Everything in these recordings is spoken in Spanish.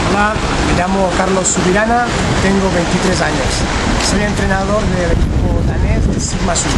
Hola, me llamo Carlos Subirana, tengo 23 años. Soy entrenador del equipo danés de Sigma Sund.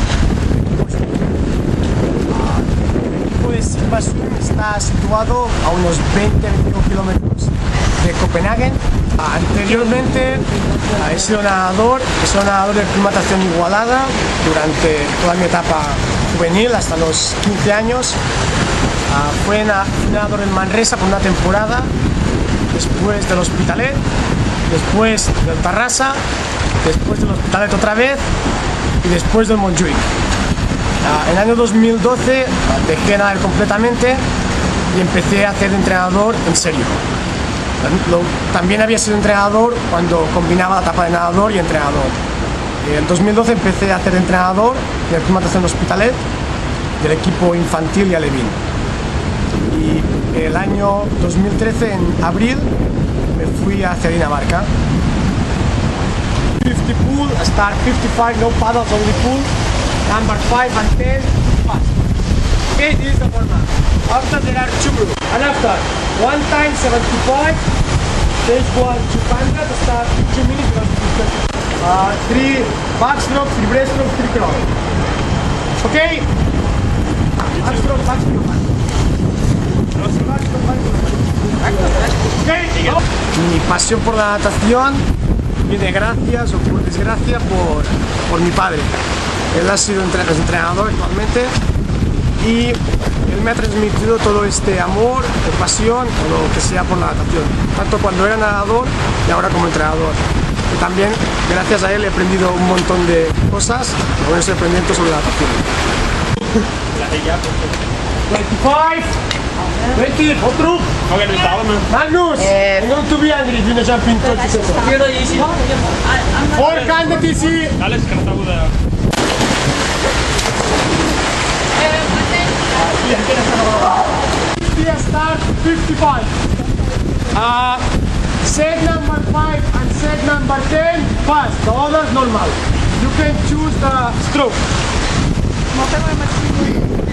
El equipo de Sigma Sund está situado a unos 20-25 kilómetros de Copenhague. Anteriormente he sido nadador de aclimatación igualada durante toda mi etapa juvenil hasta los 15 años. Fui nadador en Manresa por una temporada, después del Hospitalet, después del Tarrasa, después del Hospitalet otra vez y después del Montjuïc. En el año 2012 dejé nadar completamente y empecé a ser entrenador en serio. También había sido entrenador cuando combinaba la etapa de nadador y entrenador. En 2012 empecé a ser entrenador de aclimatación Hospitalet del equipo infantil y alevín. Y el año 2013, en abril, me fui hacia Dinamarca. 50 pool, start 55, no paddles, only pool. Number 5 and 10, fast. Okay, this is the format. After there are 2 groups. And after, 1 time 75, stage 1 200, start 2 minutes, 3 backstroke, 3 breaststroke, 3 crawl. Okay? Backstroke, backstroke. Mi pasión por la natación viene gracias o por desgracia por mi padre. Él ha sido entrenador actualmente y él me ha transmitido todo este amor, pasión o lo que sea por la natación, tanto cuando era nadador y ahora como entrenador. Y también gracias a él he aprendido un montón de cosas, buenos emprendimientos sobre la natación. 25 20, otro. Okay, du starter med. Magnus! I'm going to be angry if you jump in 30 seconds. 400 TC! Alex, kan du tage ud af? Start 55. Set number 5 and set number 10 fast, the others normal. You can choose the stroke.